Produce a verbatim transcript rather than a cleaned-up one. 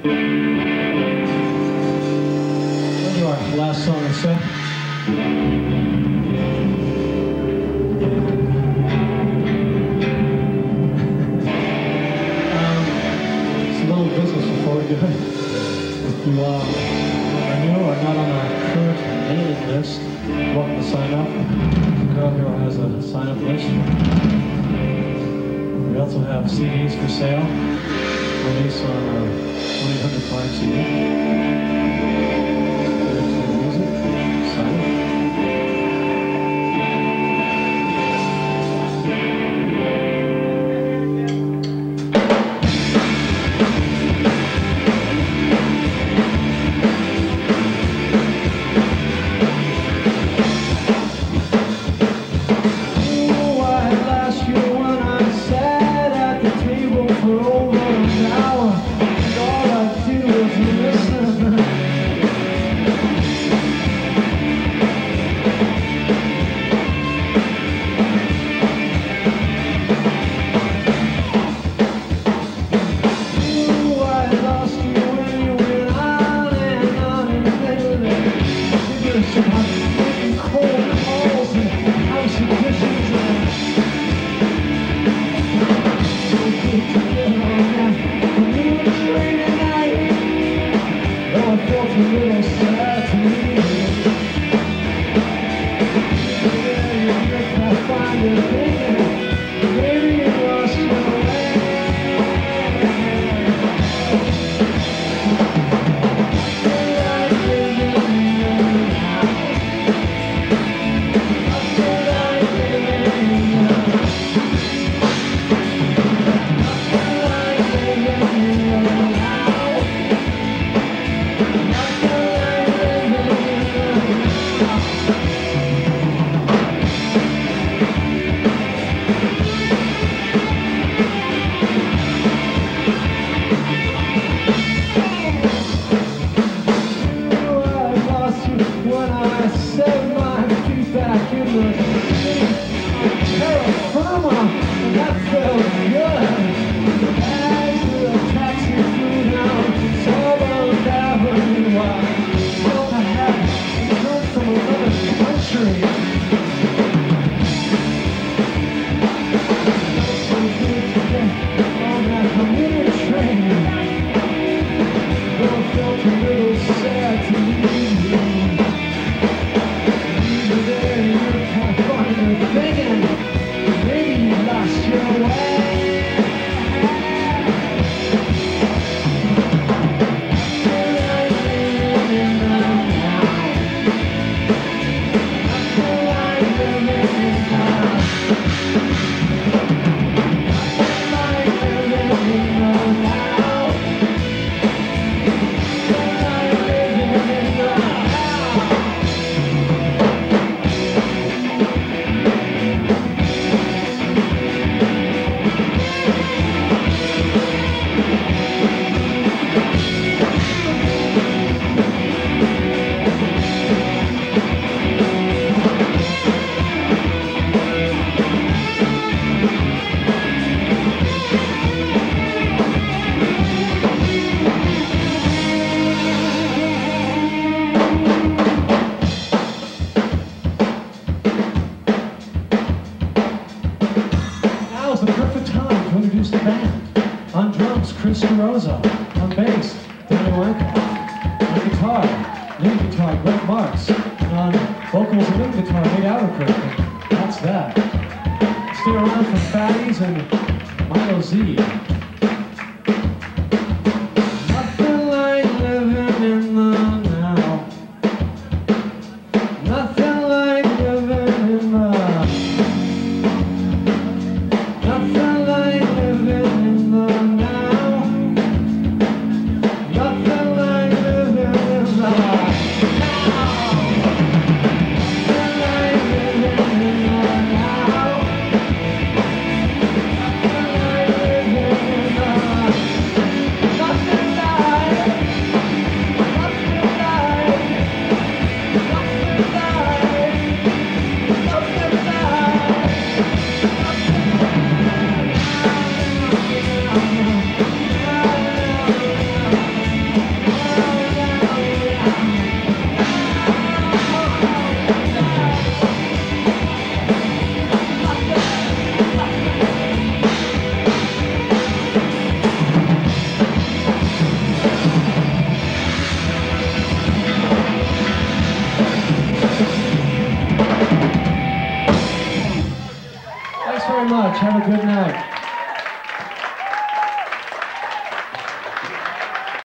Last song I set. Um, it's a little business before we do it. If you uh, are new or not on our current mailing list, welcome to sign up. The girl here has a sign up list. We also have C Ds for sale. Release on our one eight hundred five C D. DeRosa, on bass, Weinkoff, on guitar, lead guitar, Gregg, and on vocals and lead guitar, Ouderkirk. That's that. Stay around for Fatties and Milo Z. Nothing like living in the now. Nothing like living in the. Nothing like living in the now. Nothing like living in the now. Nothing like living in the now. Nothing like living in the now. very much. Have a good night.